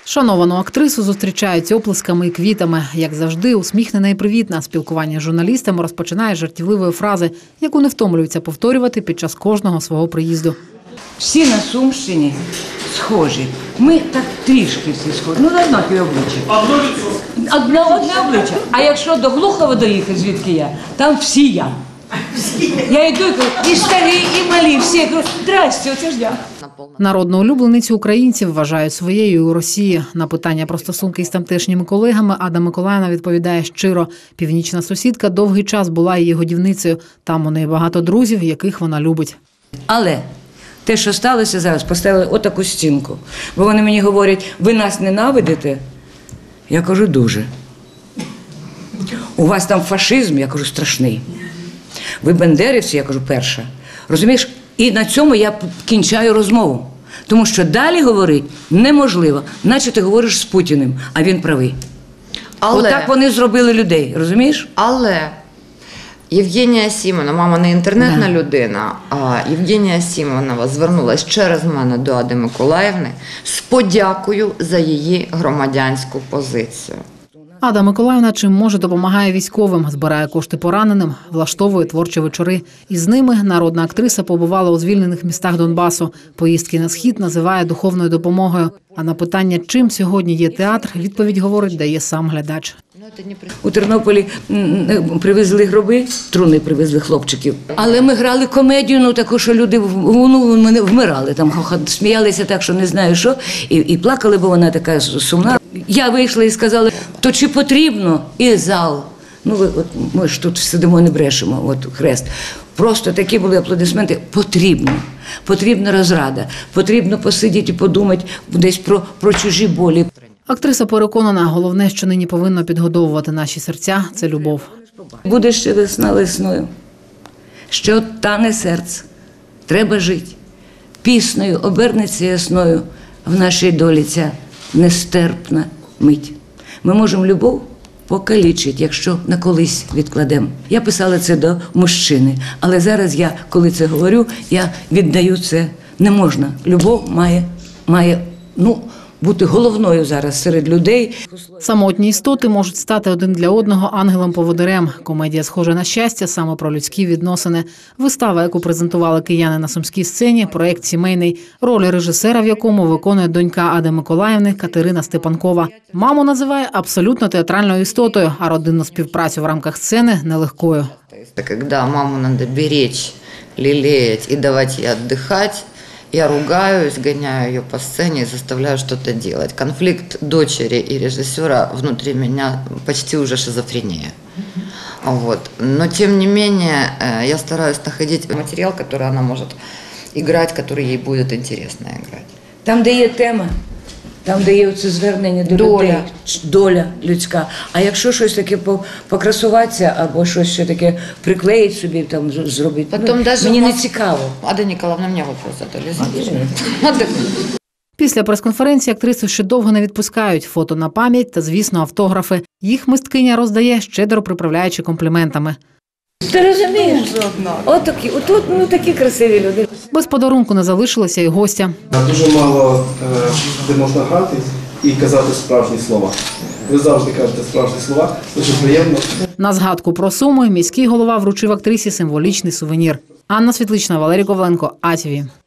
Шановану актрису зустрічають оплесками і квітами. Як завжди, усміхнена і привітна. Спілкування з журналістами розпочинає з жартівливої фрази, яку не втомлюється повторювати під час кожного свого приїзду. Всі на Сумщині схожі. Ми так трішки всі схожі. Ну, на однакові обличчя. Одне обличчя. А якщо до Глухова доїхати, звідки я, там всі я. Я йду і кажу, і старі, і малі, всі. Я кажу, здрасте, оце ж я. Народну улюбленицю українців вважають своєю у Росії. На питання про стосунки із тамтешніми колегами Ада Миколаївна відповідає щиро. Північна сусідка довгий час була її годівницею. Там у неї багато друзів, яких вона любить. Але те, що сталося зараз, поставили отаку стінку. Бо вони мені говорять, ви нас ненавидите? Я кажу, дуже. У вас там фашизм? Я кажу, страшний. Ви бандерівці? Я кажу, перша. Розумієш? І на цьому я кінчаю розмову. Тому що далі говорити неможливо. Наче ти говориш з Путіним, а він правий. Отак вони зробили людей, розумієш? Але Євгенія Сімонова, мама не інтернетна людина, а Євгенія Сімонова звернулася через мене до Ади Миколаївни з подякою за її громадянську позицію. Ада Миколаївна чим може допомагає військовим, збирає кошти пораненим, влаштовує творчі вечори. Із ними народна актриса побувала у звільнених містах Донбасу. Поїздки на схід називає духовною допомогою. А на питання, чим сьогодні є театр, відповідь, говорить, дає сам глядач. У Тернополі привезли гроби, труни привезли хлопчиків. Але ми грали комедію, ну таку, що люди мене вмирали, там сміялися так, що не знаю що, і плакали, бо вона така сумна. Я вийшла і сказала, то чи потрібно? І зал. Ну, от ми ж тут сидимо, не брешемо, от хрест. Просто такі були аплодисменти. Потрібно. Потрібна розрада. Потрібно посидіти і подумати десь про чужі болі. Актриса переконана, головне, що нині повинно підгодовувати наші серця – це любов. Буде ще весна весною. Ще от тане серце. Треба жити. Піснею обернеться ясною в нашій долі ця нестерпна мить. Ми можемо любов покалічити, якщо на колись відкладемо. Я писала це до мужчини, але зараз я, коли це говорю, я віддаю це. Не можна. Любов має бути головною зараз серед людей. Самотні істоти можуть стати один для одного ангелом-поводирем. Комедія «Схоже на щастя» саме про людські відносини. Вистава, яку презентували кияни на сумській сцені, проєкт сімейний, роль режисера, в якому виконує донька Ади Миколаївни Катерина Степанкова. Маму називає абсолютно театральною істотою, а родинну співпрацю в рамках сцени – нелегкою. Коли маму треба беречь, лелеять і давати їй відпочивати, я ругаюсь, гоняю ее по сцене и заставляю что-то делать. Конфликт дочери и режиссера внутри меня почти уже шизофрения. Вот. Но тем не менее я стараюсь находить материал, который она может играть, который ей будет интересно играть. Там, де є тема, там, де є це звернення до людей, доля людська. А якщо щось таке покрасуватися або щось ще таке приклеїть собі, там зробити, мені не цікаво. Ада Ніколаївна, мене вопрос задали. Після прес-конференції актрису ще довго не відпускають. Фото на пам'ять та, звісно, автографи. Їх мисткиня роздає, щедро приправляючи компліментами. Ти розумієш? Отут такі красиві люди. Без подарунку не залишилося і гостя. Дуже мало де можна грати і казати справжні слова. Ви завжди кажете справжні слова, дуже приємно. На згадку про Суми міський голова вручив актрисі символічний сувенір. Анна Світлична, Валерій Коваленко, АТВ.